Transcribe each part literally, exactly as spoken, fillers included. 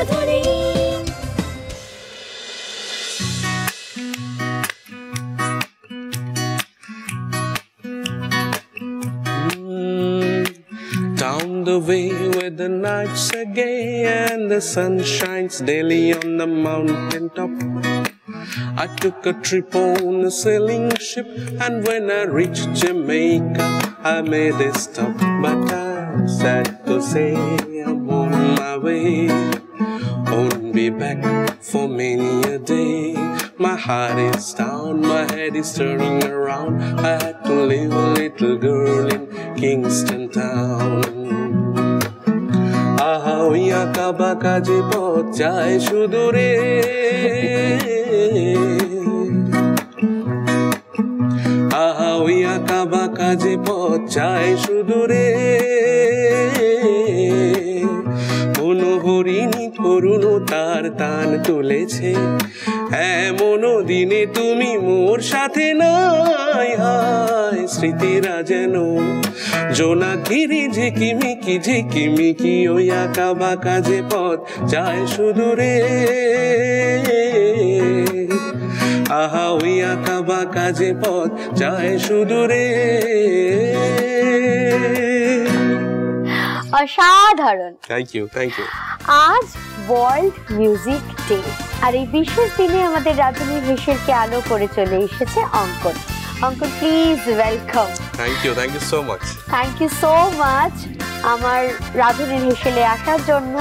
Radhuni. Down the way where the nights are gay and the sun shines daily on the mountain top, I took a trip on a sailing ship, and when I reached Jamaica I made a stop. But I'm sad to say I'm on my way, won't be back for many a day. My heart is down, my head is turning around. I had to leave a little girl in Kingston town. Aha, ওই আঁকা বাঁকা যে পথ যায় সুদূরে, আহা ওই আঁকা বাঁকা যে পথ যায় সুদূরে, মনোহরিণী করুণ তার টান তুলেছে, এমন দিনে তুমি মোর সাথে নাই। হায় স্মৃতিরা যেন জোনাকিরি ঝিকিমিকি ঝিকিমিকি, ওই আঁকা বাঁকা যে পথ যায় সুদূরে, আহা ওই আঁকা বাঁকা যে পথ যায় সুদূরে। অসাধারণ। Thank you thank you. আজ ওয়ার্ল্ড মিউজিক ডে, আর এই বিশেষ দিনে আমাদের রাধুনীর হেসেলকে আলো করে চলে এসেছে Ankan. Ankan please welcome. Thank you thank you so much. Thank you so much আমার রাধুনীর হেসেলে আসার জন্য।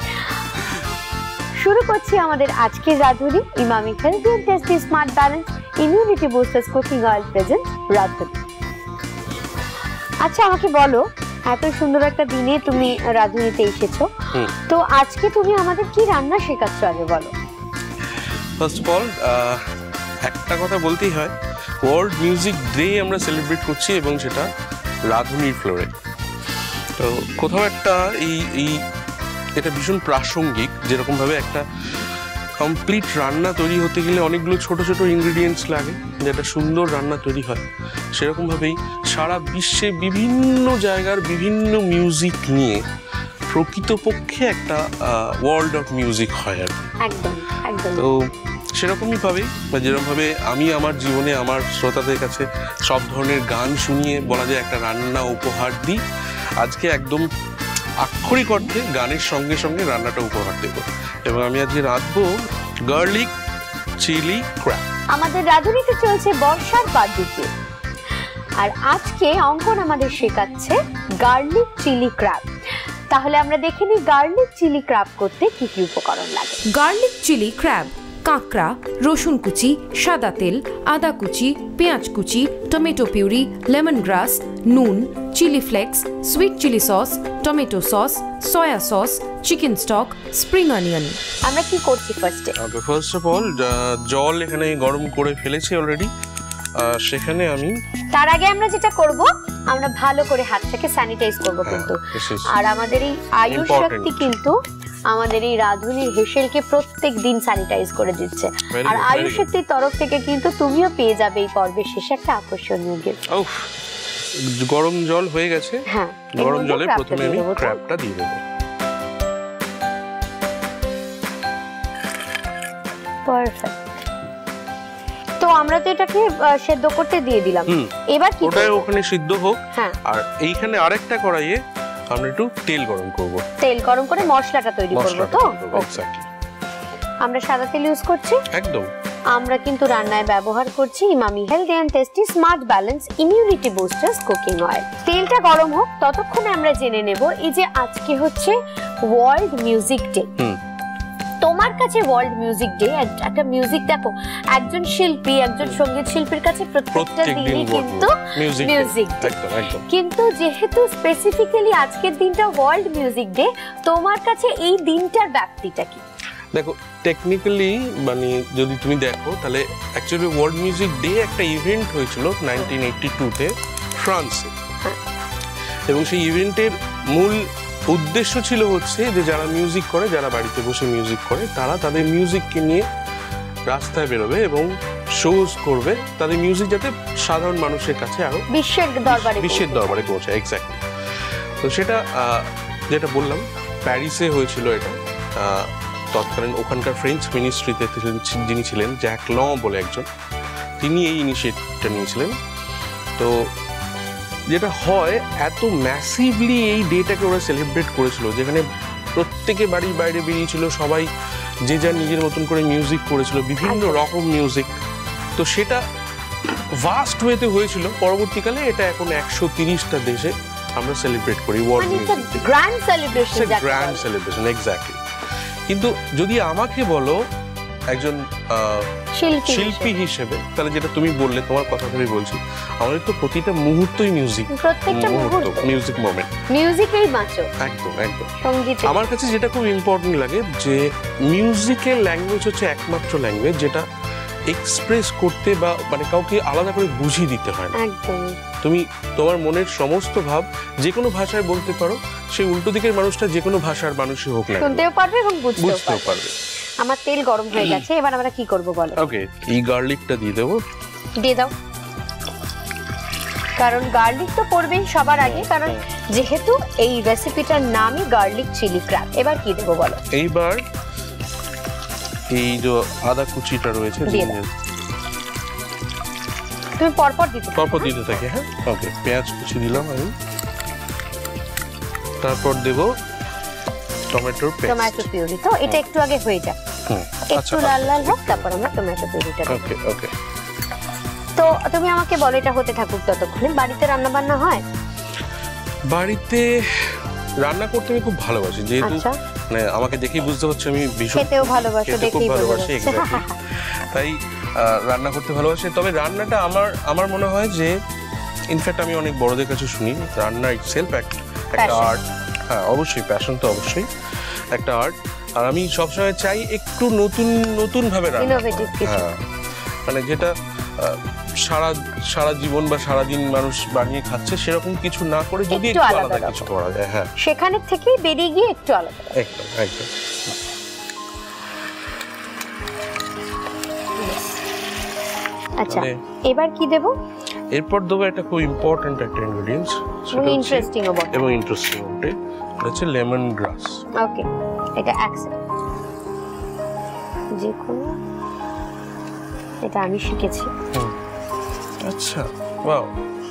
শুরু করছি আমাদের আজকের Radhuni, Emami healthy and tasty smart balance immunity boosters cooking oil present Radhuni. আচ্ছা আমাকে বলো, এত সুন্দর একটা দিনে তুমি রাধুনীতে এসেছো, তো আজকে তুমি আমাদের কি রান্না শেখাচ্ছ আগে বলো। ফার্স্ট অফ অল একটা কথা বলতেই হয়, ওয়ার্ল্ড মিউজিক ডে আমরা সেলিব্রেট করছি এবং সেটা রাধুনীর ফ্লোরে। তো কোথাও একটা এই এই এটা ভীষণ প্রাসঙ্গিক, যেরকমভাবে একটা কমপ্লিট রান্না তৈরি হতে গেলে অনেকগুলো ছোট ছোট ইনগ্রিডিয়েন্টস লাগে, যেটা সুন্দর রান্না তৈরি হয়, সেরকমভাবেই সারা বিশ্বে বিভিন্ন জায়গার বিভিন্ন মিউজিক নিয়ে প্রকৃতপক্ষে একটা ওয়ার্ল্ড অফ মিউজিক হয় আর একদম একদম। তো সেরকমই ভাবে বা যেরকমভাবে আমি আমার জীবনে আমার শ্রোতাদের কাছে সব ধরনের গান শুনিয়ে বলা যায় একটা রান্না উপহার দিই, আজকে একদম আক্ষরিক অর্থে গানের সঙ্গে সঙ্গে রান্নাটা উপহার দেব, এবং আমি আজকে রাঁধবো গার্লিক চিলি ক্র্যাব। আমাদের রাধুনীতে চলছে বর্ষার বাদ্যযন্ত্র, আর আজকে অঙ্কন আমাদের শেখাচ্ছে গার্লিক চিলি ক্র্যাব। তাহলে আমরা দেখে নিই গার্লিক চিলি ক্র্যাব করতে কি কি উপকরণ লাগে। গার্লিক চিলি ক্র্যাব: কাঁকড়া, রসুন কুচি, সাদা তেল, আদা কুচি, পেঁয়াজ কুচি, টমেটো পিউরি, লেমন গ্রাস, নুন, chilli flakes, sweet chilli sauce, tomato sauce, soya sauce, chicken stock, spring onion. আমরা কি করছি ফার্স্টে? ওকে, ফার্স্ট অফ অল জল এখানে গরম করে ফেলেছি অলরেডি, সেখানে আমি তার আগে আমরা যেটা করব, আমরা ভালো করে হাতটাকে স্যানিটাইজ করব কিন্তু। আর আমাদের এই আয়ুষ শক্তি কিন্তু আমাদের এই রাধুনীর হেসেলকে প্রত্যেক দিন স্যানিটাইজ করে দিচ্ছে, আর আয়ুষ শক্তির তরফ থেকে কিন্তু তুমিও পেয়ে যাবে এই পর্বের শেষে একটা আকর্ষণীয় গিফট। উফ, গরম জল হয়ে গেছে। হ্যাঁ, গরম জলে প্রথমে আমি ক্র্যাবটা দিয়ে দেব। পারফেক্ট। তো আমরা তো এটাকে সেদ্ধ করতে দিয়ে দিলাম, এবার কি ওটা ওখানে সিদ্ধ হোক। হ্যাঁ, আর এইখানে আরেকটা কড়াইয়ে আমরা একটু তেল গরম করব। তেল গরম করে মশলাটা তৈরি করব। তো এক্স্যাক্টলি আমরা সাদা তেল ইউজ করছি একদম। আমরা কিন্তু রান্নায় ব্যবহার করছি Emami healthy and tasty smart balance immunity boosters cooking oil. তেলটা গরম হোক ততক্ষণে আমরা জেনে নেব এই যে আজকে হচ্ছে ওয়ার্ল্ড মিউজিক ডে। তোমার কাছে ওয়ার্ল্ড মিউজিক ডে একটা মিউজিক, দেখো একজন শিল্পী একজন সঙ্গীত শিল্পীর কাছে প্রত্যেকটা দিনই কিন্তু মিউজিক ডে, কিন্তু যেহেতু স্পেসিফিক্যালি আজকের দিনটা ওয়ার্ল্ড মিউজিক ডে, তোমার কাছে এই দিনটার ব্যাপ্তিটা কি? দেখো টেকনিক্যালি মানে যদি তুমি দেখো তাহলে অ্যাকচুয়ালি ওয়ার্ল্ড মিউজিক ডে একটা ইভেন্ট হয়েছিল নাইনটিন এইটি টু তে ফ্রান্সে, এবং সেই ইভেন্টের মূল উদ্দেশ্য ছিল হচ্ছে যে যারা মিউজিক করে, যারা বাড়িতে বসে মিউজিক করে, তারা তাদের মিউজিককে নিয়ে রাস্তায় বেরোবে এবং শোজ করবে, তাদের মিউজিক যাতে সাধারণ মানুষের কাছে আরো বিশ্বের দরবারে বিশ্বের দরবারে পৌঁছায়। এক্স্যাক্টলি। তো সেটা যেটা বললাম প্যারিসে হয়েছিল এটা, তৎকালীন ওখানকার ফ্রেঞ্চ মিনিস্ট্রিতে যিনি ছিলেন জ্যাক ল বলে একজন, তিনি এই ইনিশিয়েটিভটা নিয়েছিলেন। তো যেটা হয়, এত ম্যাসিভলি এই ডেটাকে ওরা সেলিব্রেট করেছিল, যেখানে প্রত্যেকে বাড়ির বাইরে বেরিয়েছিল, সবাই যে যার নিজের মতন করে মিউজিক করেছিল, বিভিন্ন রকম মিউজিক। তো সেটা ভাস্ট ওয়েতে হয়েছিল। পরবর্তীকালে এটা এখন একশো তিরিশটা দেশে আমরা সেলিব্রেট করি world music day. Grand celebration, grand celebration, exactly. কিন্তু যদি আমাকে বলো একজন শিল্পী হিসেবে, তাহলে যেটা তুমি বললে, তোমার কথা ভেবে বলছি, আমাদের তো প্রতিটা মুহূর্তই মিউজিক, প্রত্যেকটা মুহূর্ত মিউজিক মোমেন্ট, মিউজিকেই বাঁচো। একদম একদম। সঙ্গীত আমার কাছে যেটা খুব ইম্পর্টেন্ট লাগে, যে মিউজিকের ল্যাঙ্গুয়েজ হচ্ছে একমাত্র ল্যাঙ্গুয়েজ যেটা এক্সপ্রেস করতে বা মানে কাউকে আলাদা করে বুঝিয়ে দিতে হয় না। একদম। তুমি তোমার মনের সমস্ত ভাব যে কোনো ভাষায় বলতে পারো, সেই উল্টো দিকের মানুষটা যে কোনো ভাষার মানুষই হোক না, শুনতেও পারবে এবং বুঝতেও বুঝতেও পারবে। আমার তেল গরম হয়ে গেছে, এবার আমরা কি করব বলো? ওকে, এই গার্লিকটা দিয়ে দেবো। দিয়ে দাও, কারণ গার্লিক তো পড়বেই সবার আগে, কারণ যেহেতু এই রেসিপিটার নামই গার্লিক চিলি ক্র্যাব। এবার কি দেবো বলো? এইবার এই যে আদা কুচিটা রয়েছে, তুমি পরপর দিতে পরপর দিতে থাকে। হ্যাঁ, ওকে। পেঁয়াজ কুচি দিলাম আমি, তারপর দেব টমেটোর পেস্ট, টমেটো পিউরি। তো এটা একটু আগে হয়ে যাক, একটু লাল লাল হোক, তারপর আমরা টমেটো পিউরিটা দেব। ওকে ওকে। তো তুমি আমাকে বলো, এটা হতে থাকুক ততক্ষণে। বাড়িতে রান্না বান্না হয়? বাড়িতে রান্না করতে আমি খুব ভালোবাসি, যেহেতু মানে আমাকে দেখেই বুঝতে পারছো আমি ভীষণ খেতেও ভালোবাসো, দেখেই ভালোবাসি। এক্স্যাক্টলি, তাই রান্না করতে ভালোবাসি। তবে রান্নাটা আমার আমার মনে হয় যে, ইনফ্যাক্ট আমি অনেক বড়দের কাছে শুনি, রান্না ইটসেলফ একটা আর্ট। হ্যাঁ, অবশ্যই, প্যাশন তো অবশ্যই একটা আর্ট। আর আমি সবসময় চাই একটু নতুন নতুন ভাবে রান্না, হ্যাঁ, মানে যেটা সারা সারা জীবন বা সারাদিন মানুষ বানিয়ে খাচ্ছে, সেরকম কিছু না করে যদি একটু আলাদা কিছু করা যায়, হ্যাঁ, সেখানে থেকে বেরিয়ে গিয়ে একটু আলাদা। একদম একদম। আচ্ছা, এবার কি দেব? এরপর দেবো একটা খুব ইম্পর্টেন্ট একটা ইনগ্রেডিয়েন্টস, সেটা ইন্টারেস্টিং হবে এবং ইন্টারেস্টিং হবে, এটা হচ্ছে লেমন গ্রাস। ওকে, এটা অ্যাকসেপ্ট। যে কোনো, এটা আমি শিখেছি। আচ্ছা, ওয়াও,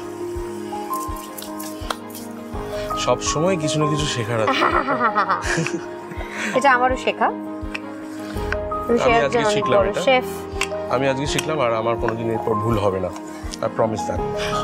সব সময় কিছু না কিছু শেখার আছে। এটা আমারও শেখা। আমি আজকে শিখলাম এটা, শেফ আমি আজকে শিখলাম, আর আমার কোনোদিন এরপর ভুল হবে না, আই প্রমিস দ্যাট।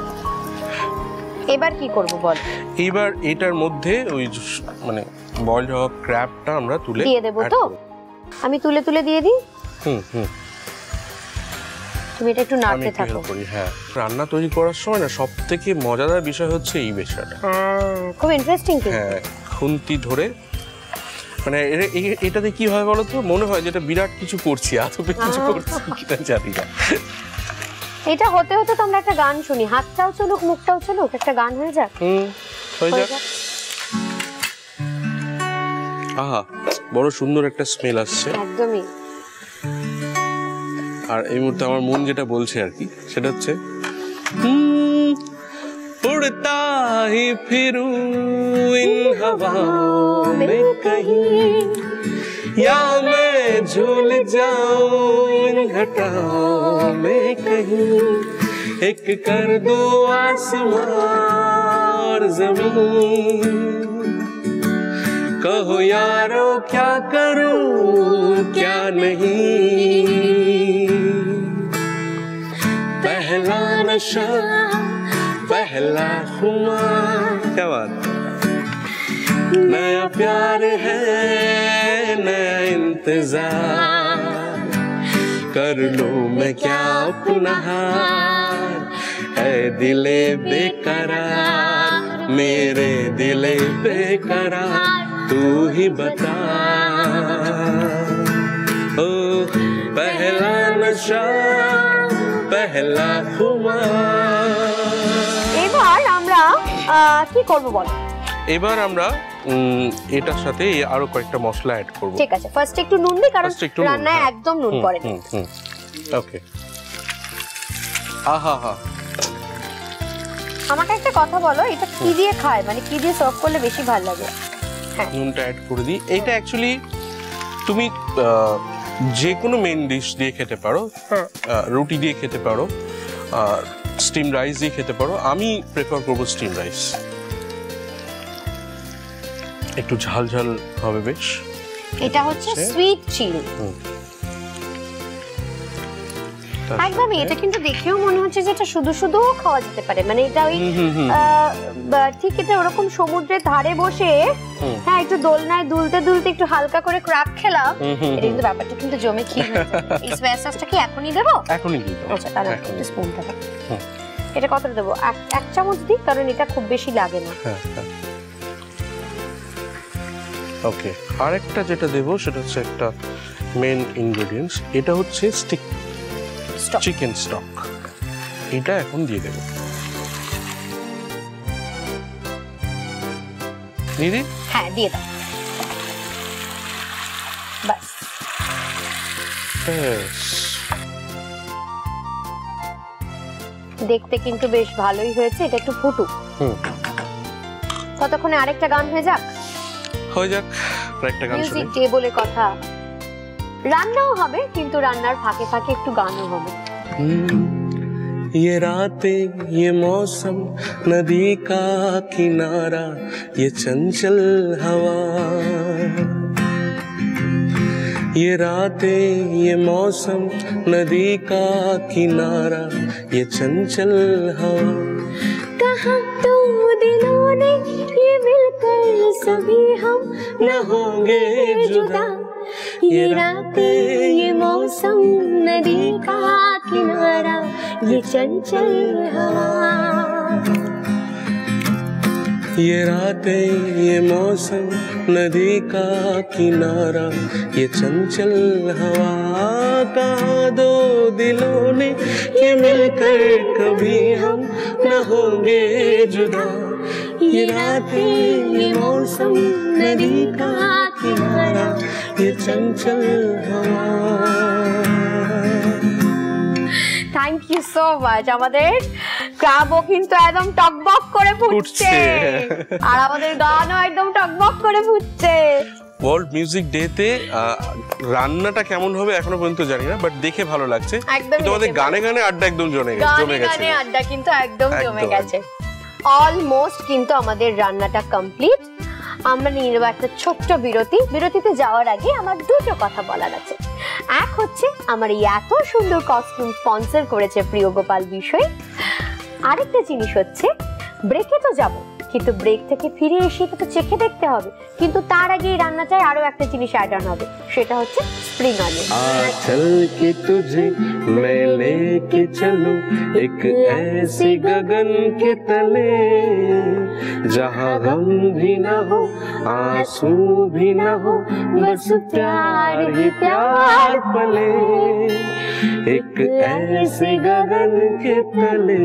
এবার কি করব বল? এবার এটার মধ্যে ওই মানে বয়েলড হওয়া ক্র্যাবটা আমরা তুলে দিয়ে দেব। তো আমি তুলে তুলে দিয়ে দিই। হুম হুম, তুমি এটা একটু নাড়তে থাকো। হ্যাঁ, রান্না তৈরি করার সময় না সবথেকে মজাদার বিষয় হচ্ছে এই বিষয়টা। হ্যাঁ, খুব ইন্টারেস্টিং। হ্যাঁ, খুন্তি ধরে, মানে এটাতে কি হয় বলতো, মনে হয় যেটা বিরাট কিছু করছি, আসলে কিছু করছি কিনা জানি না। এটা হতে হতে তো আমরা একটা গান শুনি, হাতটাও চলুক মুখটাও চলুক, একটা গান হয়ে যাক। হুম, হয়ে যাক। আহা, বড় সুন্দর একটা স্মেল আসছে। একদমই। আর এই মুহূর্তে আমার মন যেটা বলছে আর কি, সেটা হচ্ছে उड़ता ही फिरूं इन हवाओं में कहीं, या मैं झूल जाऊं इन घटाओं में कहीं, एक कर दो आसमां और ज़मीन, कहो यारो क्या करूं क्या नहीं, पहला नशा पहला खुमार, क्या बात, नया प्यार है नया इंतजार, कर लूं मैं क्या अपना हार, ऐ दिले बेकरार मेरे दिले बेकरार, तू ही बता, ओ पहला नशा पहला खुमार। এবার আমরা কি করব বল? এবার আমরা এটার সাথে আরো কয়েকটা মশলা অ্যাড করব। ঠিক আছে, ফার্স্ট একটু নুন দিই, কারণ রান্নায় একদম নুন পড়ে না। ওকে। আহা হা, আমাকে একটা কথা বলো, এটা কি দিয়ে খায়, মানে কি দিয়ে সার্ভ করলে বেশি ভালো লাগে? হ্যাঁ, নুনটা অ্যাড করে দিই। এইটা অ্যাকচুয়ালি তুমি যে কোনো মেন ডিশ দিয়ে খেতে পারো, রুটি দিয়ে খেতে পারো, স্টিম রাইস দিয়ে খেতে পারো। আমি প্রেফার করবো স্টিম রাইস, একটু ঝাল ঝাল হবে বেশ। এটা হচ্ছে সুইট চিলি। একদমই, এটা কিন্তু দেখেও মনে হচ্ছে যে এটা শুধু শুধু খাওয়া যেতে পারে, মানে এটা ওই ঠিক এটা ওরকম সমুদ্রের ধারে বসে হ্যাঁ একটু দোলনায় দুলতে দুলতে একটু হালকা করে ক্র্যাব খেলাম, এটা কিন্তু ব্যাপারটা কিন্তু জমে ক্ষীর হয়ে যাবে। এই সয়া সসটা কি এখনই দেবো? এখনই দিয়ে দাও। আচ্ছা তাহলে একটু স্পুনটা দাও। এটা কতটা দেবো? এক চামচ দিই, কারণ এটা খুব বেশি লাগে না। হ্যাঁ হ্যাঁ ওকে। আরেকটা যেটা দেবো সেটা হচ্ছে একটা মেন ইনগ্রেডিয়েন্টস, এটা হচ্ছে স্টিক চিকেন স্টক। এটা এখন দিয়ে দেবো। দিদি হ্যাঁ দিয়ে দাও বাস। দেখতে কিন্তু বেশ ভালোই হয়েছে, এটা একটু ফুটুক। হুম ততক্ষণে আরেকটা গান হয়ে যাক। হয়ে যাক, আরেকটা গান শুনি। মিউজিক ডে বলে কথা, রান্নাও হবে কিন্তু রান্নার ফাঁকে ফাঁকে একটু গানও হবে। ये रातें ये मौसम नदी का किनारा ये चंचल हवा, ये रातें ये मौसम नदी का किनारा ये चंचल हवा, कहाँ तो दिलों ने ये मिलकर सभी हम न होंगे जुदा, ये रातें ये मौसम नदी का किनारा ये चंचल हवा, ये रातें ये मौसम नदी का किनारा ये चंचल हवा, कहाँ दो दिलों ने ये मिलकर कभी हम न होंगे जुदा, ये रातें ये मौसम नदी का किनारा ये चंचल हवा। Thank you so much. আমাদের ক্রাবও কিন্তু একদম টকবক করে ফুটছে আর আমাদের গানও একদম টকবক করে ফুটছে। ওয়ার্ল্ড মিউজিক ডে তে রান্নাটা কেমন হবে এখনো পর্যন্ত জানি না, বাট দেখে ভালো লাগছে। কিন্তু আমাদের গানে গানে আড্ডা একদম জমে গেছে। জমে গেছে, গানে আড্ডা কিন্তু একদম জমে গেছে। অলমোস্ট কিন্তু আমাদের রান্নাটা কমপ্লিট। আমরা নিয়ে নেব একটা ছোট্ট বিরতি। বিরতিতে যাওয়ার আগে আমার দুটো কথা বলার আছে। এক হচ্ছে আমার এই এত সুন্দর কস্টিউম স্পন্সর করেছে প্রিয় গোপাল বিষয়। আরেকটা জিনিস হচ্ছে ব্রেকে তো যাব, কিন্তু ব্রেক থেকে ফিরে এসে এটা তো চেখে দেখতে হবে, কিন্তু তার আগে রান্নাটায় আরো একটা জিনিস অ্যাড অন হবে, সেটা হচ্ছে স্প্রিং অনিয়ন। आंचल के तुझे मैं लेके चलूं एक ऐसे गगन के तले, जहां गम भी न हो आंसू भी न हो, बस प्यार ही प्यार पले, एक ऐसे गगन के तले।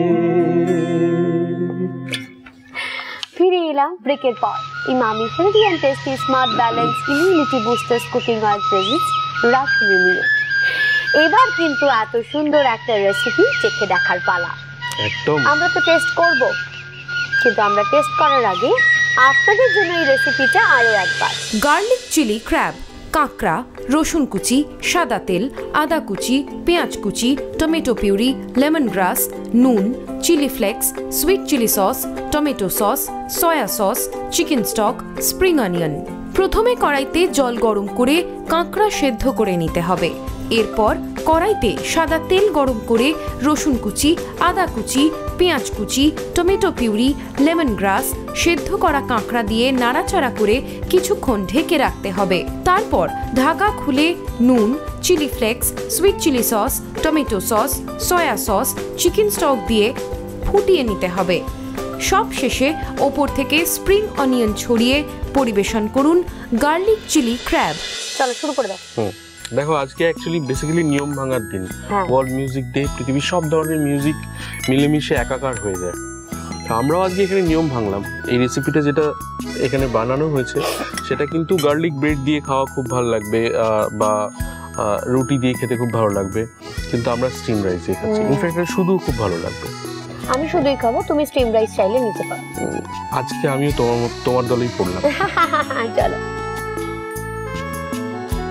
ফিরে এলাম ব্রেকের পর। Emami healthy and tasty smart balance immunity boosters cooking oil presents rough review. এবার কিন্তু এত সুন্দর একটা রেসিপি চেখে দেখার পালা। একদম আমরা তো টেস্ট করব, কিন্তু আমরা টেস্ট করার আগে আপনাদের জন্য এই রেসিপিটা আরো একবার। গার্লিক চিলি ক্র্যাব, কাঁকড়া, রসুন কুচি, সাদা তেল, আদা কুচি, পেঁয়াজ কুচি, টমেটো পিউরি, লেমন গ্রাস, নুন, chilli flakes, sweet chilli sauce, tomato sauce, soya sauce, chicken stock, spring onion. প্রথমে কড়াইতে জল গরম করে কাঁকড়া সেদ্ধ করে নিতে হবে। এরপর কড়াইতে সাদা তেল গরম করে রসুন কুচি, আদা কুচি, পেঁয়াজ কুচি, টমেটো পিউরি, লেমন গ্রাস, সেদ্ধ করা কাঁকড়া দিয়ে নাড়াচাড়া করে কিছুক্ষণ ঢেকে রাখতে হবে। তারপর ঢাকা খুলে নুন, chilli flakes, sweet chilli sauce, tomato sauce, soya sauce, chicken stock দিয়ে ফুটিয়ে নিতে হবে। সব শেষে ওপর থেকে স্প্রিং অনিয়ন ছড়িয়ে পরিবেশন করুন গার্লিক চিলি ক্র্যাব। চলো শুরু করে দাও। দেখো আজকে অ্যাকচুয়ালি বেসিক্যালি নিয়ম ভাঙার দিন। ওয়ার্ল্ড মিউজিক ডে, পৃথিবীর সব ধরনের মিউজিক মিলেমিশে একাকার হয়ে যায়। আমরাও আজকে এখানে নিয়ম ভাঙলাম। এই রেসিপিটা যেটা এখানে বানানো হয়েছে সেটা কিন্তু গার্লিক ব্রেড দিয়ে খাওয়া খুব ভালো লাগবে, বা রুটি দিয়ে খেতে খুব ভালো লাগবে, কিন্তু আমরা স্টিম রাইস দিয়ে খাচ্ছি। ইনফ্যাক্ট শুধু খুব ভালো লাগবে। আমি শুধুই খাবো, তুমি স্টিম রাইস চাইলে নিতে পারো। আজকে আমিও তোমার তোমার দলেই পড়লাম। চলো।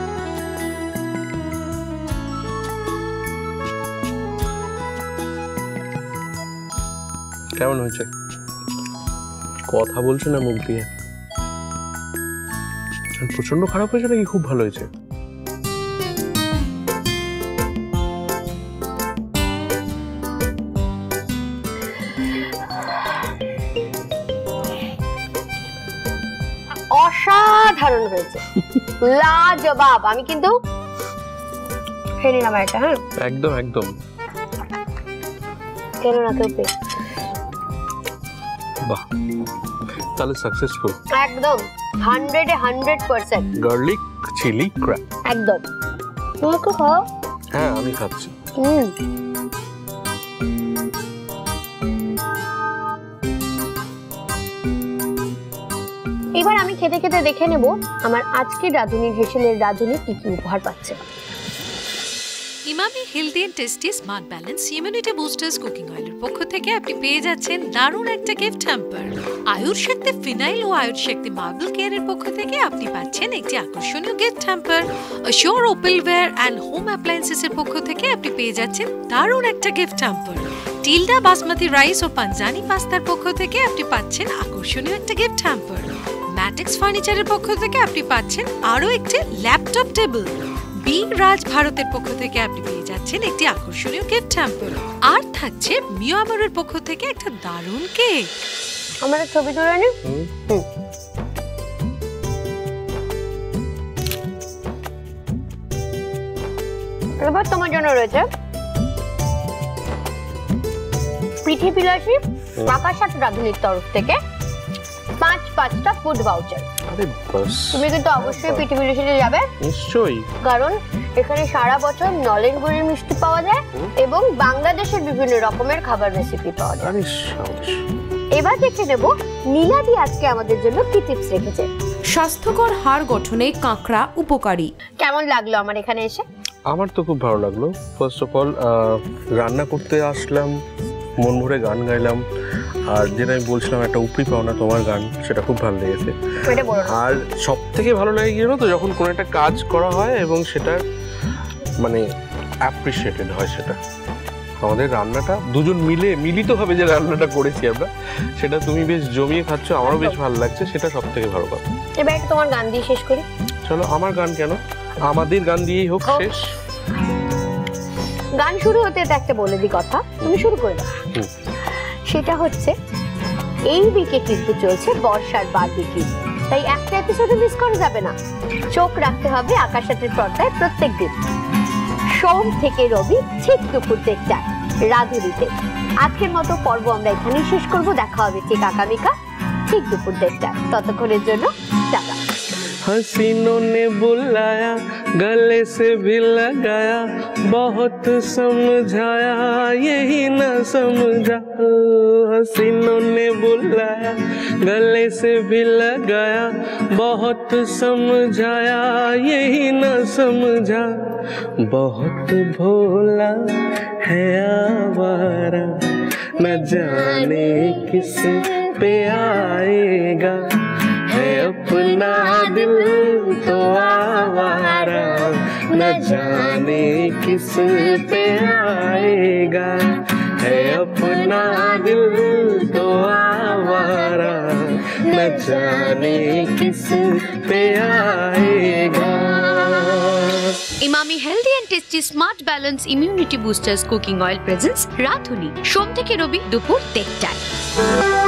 কেমন হয়েছে? কথা বলছো না মুখ দিয়ে। প্রচন্ড খারাপ হয়েছে নাকি খুব ভালো হয়েছে? অসাধারণ হয়েছে, লাজবাব। আমি কিন্তু খেয়ে নিলাম একটা। হ্যাঁ একদম একদম। কেন না কেউ পে? বাহ, তাহলে সাকসেসফুল। একদম হান্ড্রেডে hundred percent. Garlic chilli crab একদম। তুমি একটু খাও। হ্যাঁ আমি খাচ্ছি। হুম এবার আমি খেতে খেতে দেখে নেব আমার আজকে রাঁধুনির হেসেলের রাঁধুনি কি কি উপহার পাচ্ছে। Emami healthy and tasty smart balance immunity boosters cooking অয়েলের পক্ষ থেকে আপনি পেয়ে যাচ্ছেন দারুণ একটা গিফট হ্যাম্পার। আয়ুর শক্তি ফিনাইল ও আয়ুর শক্তি মার্বেল কেয়ারের পক্ষ থেকে আপনি পাচ্ছেন একটি আকর্ষণীয় গিফট হ্যাম্পার। অশিওর ওপেলওয়্যার অ্যান্ড হোম অ্যাপ্লায়েন্সেস এর পক্ষ থেকে আপনি পেয়ে যাচ্ছেন দারুণ একটা gift hamper. Tilda basmati rice ও পাঞ্জানি পাস্তার পক্ষ থেকে আপনি পাচ্ছেন আকর্ষণীয় একটা গিফট হ্যাম্পার। ম্যাটিক্স ফার্নিচারের পক্ষ থেকে আপনি পাচ্ছেন আরও একটি ল্যাপটপ টেবিল। বি রাজ ভারতের পক্ষ থেকে আপনি পেয়ে যাচ্ছেন একটি আকর্ষণীয় গিফট হ্যাম্পার। আর থাকছে মিয়ামরের পক্ষ থেকে একটা দারুণ কেক। আমার ছবি তুলে নি। এবার তোমার জন্য রয়েছে পিঠে বিলাসী আকাশাট রাঁধুনির তরফ থেকে পাঁচ পাঁচটা ফুড ভাউচার। আরে বাস, তুমি কিন্তু অবশ্যই পিঠে বিলাসীতে যাবে। নিশ্চয়ই, কারণ এখানে সারা বছর নলেন গুড়ের মিষ্টি পাওয়া যায় এবং বাংলাদেশের বিভিন্ন রকমের খাবার রেসিপি পাওয়া যায়। আরে সাবাস। এবার দেখে নেব নীলাদি আজকে আমাদের জন্য কি টিপস রেখেছে। স্বাস্থ্যকর হাড় গঠনে কাঁকড়া উপকারী। কেমন লাগলো আমার এখানে এসে? আমার তো খুব ভালো লাগলো। ফার্স্ট অফ অল রান্না করতে আসলাম, মন ভরে গান গাইলাম, আর যেটা আমি বলছিলাম একটা উপরি পাওনা তোমার গান, সেটা খুব ভালো লেগেছে। আর সব থেকে ভালো লাগে কি জানো তো, যখন কোনো একটা কাজ করা হয় এবং সেটা মানে অ্যাপ্রিসিয়েটেড হয়। সেটা আমাদের রান্নাটা দুজন মিলে মিলিতভাবে যে রান্নাটা করেছি আমরা, সেটা তুমি বেশ জমিয়ে খাচ্ছ, আমারও বেশ ভালো লাগছে, সেটা সব থেকে ভালো কথা। এবার একটা তোমার গান দিয়ে শেষ করি। চলো, আমার গান কেন, আমাদের গান দিয়েই হোক শেষ। গান শুরু হতে একটা বলে দিই কথা, তুমি শুরু করে দাও। সেটা হচ্ছে এই উইকে কিন্তু চলছে বর্ষার বারবিকিউ, তাই একটা এপিসোডও মিস করা যাবে না। চোখ রাখতে হবে আকাশাটের পর্দায় প্রত্যেক দিন সোম থেকে রবি ঠিক দুপুর দেড়টায় রাঁধুনিতে। আজকের মতো পর্ব আমরা এখানেই শেষ করব। দেখা হবে ঠিক আগামীকাল ঠিক দুপুর দেড়টায়। ততক্ষণের জন্য টাটা। हसीनों ने बुलाया, गले से भी लगाया, बहुत समझाया यही न समझा। हसीनों ने बुलाया, गले से भी लगाया, बहुत समझाया यही न समझा। बहुत भोला है आवारा, न जाने किस पे आएगा, है अपना दिल तो आवारा, न जाने किस पे आएगा, है अपना दिल तो आवारा, न जाने किस पे आएगा। Emami healthy and tasty smart balance immunity boosters cooking oil presents Radhuni সোম থেকে রবি দুপুর দেড়টায়।